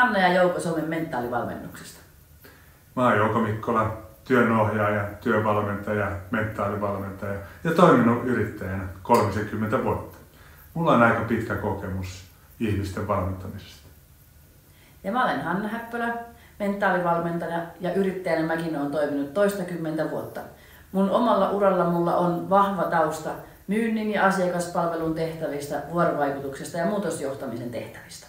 Hanna ja Jouko Suomen mentaalivalmennuksesta. Mä oon Jouko Mikkola, työnohjaaja, työvalmentaja, mentaalivalmentaja ja toiminut yrittäjänä 30 vuotta. Mulla on aika pitkä kokemus ihmisten valmentamisesta. Ja mä olen Hanna Häppölä, mentaalivalmentaja ja yrittäjänä mäkin olen toiminut toistakymmentä vuotta. Mun omalla uralla mulla on vahva tausta myynnin ja asiakaspalvelun tehtävistä, vuorovaikutuksesta ja muutosjohtamisen tehtävistä.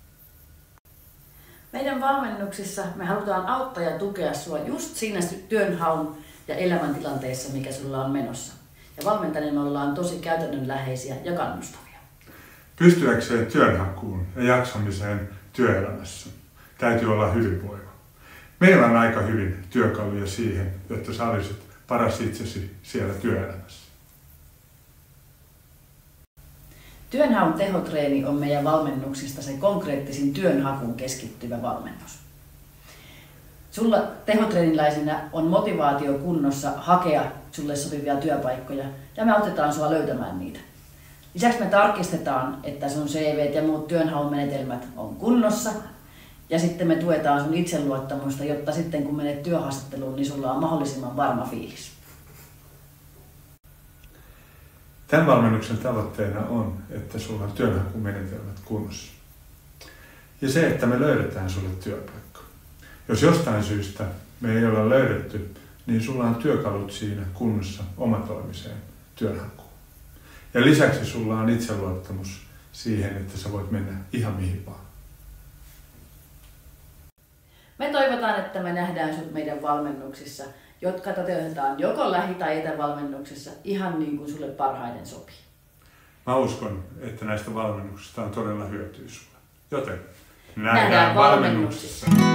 Meidän valmennuksissa me halutaan auttaa ja tukea sua just siinä työnhaun ja elämäntilanteessa, mikä sulla on menossa. Ja valmentajana me ollaan tosi käytännönläheisiä ja kannustavia. Pystyäkseen työnhakuun ja jaksamiseen työelämässä täytyy olla hyvinvoiva. Meillä on aika hyvin työkaluja siihen, jotta sä olisit paras itsesi siellä työelämässä. Työnhaun tehotreeni on meidän valmennuksista se konkreettisin työnhakuun keskittyvä valmennus. Sulla tehotreeniläisenä on motivaatio kunnossa hakea sulle sopivia työpaikkoja ja me autetaan sua löytämään niitä. Lisäksi me tarkistetaan, että sun CVt ja muut työnhaun menetelmät on kunnossa ja sitten me tuetaan sun itseluottamusta, jotta sitten kun menet työhaastatteluun, niin sulla on mahdollisimman varma fiilis. Tämän valmennuksen tavoitteena on, että sulla on työnhakumenetelmät kunnossa. Ja se, että me löydetään sulle työpaikka. Jos jostain syystä me ei olla löydetty, niin sulla on työkalut siinä kunnossa omatoimiseen työnhakuun. Ja lisäksi sulla on itseluottamus siihen, että sä voit mennä ihan mihin vaan. Me toivotaan, että me nähdään sut meidän valmennuksissa, jotka toteutetaan joko lähi- tai etävalmennuksessa ihan niin kuin sulle parhaiten sopii. Mä uskon, että näistä valmennuksista on todella hyötyä sulle. Joten nähdään valmennuksissa.